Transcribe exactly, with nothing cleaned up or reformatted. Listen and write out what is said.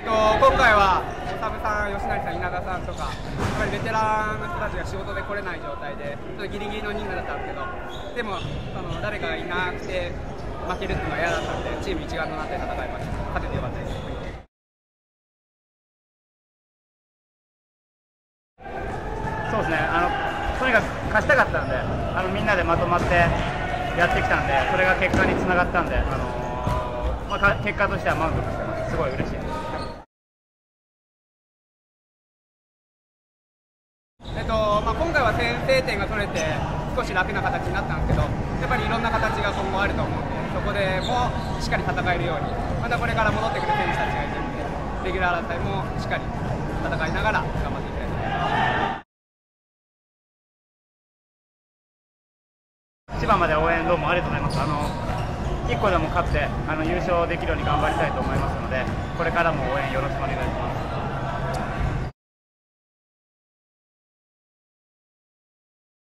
と今回はサブさん、吉成さん、稲田さんとか、やっぱりベテランの人たちが仕事で来れない状態で、ちょっとギリギリの人数だったんですけど、でもその誰かがいなくて負けるっていうのは嫌だったんで、チーム一丸となって戦いました。勝ててよかったです。 そうですね、あのとにかく勝ちたかったんで、あのみんなでまとまってやってきたんで、それが結果につながったんで、あのーまあ、結果としては満足してます。すごい嬉しいです。 えっとまあ、今回は先制点が取れて少し楽な形になったんですけど、やっぱりいろんな形が今後あると思うんで、そこでもしっかり戦えるように、またこれから戻ってくる選手たちがいるので、レギュラー争いもしっかり戦いながら頑張っていきたいと思います。 千葉まで応援どうもありがとうございます。あのいっこでも勝ってあの優勝できるように頑張りたいと思いますので、これからも応援よろしくお願いします。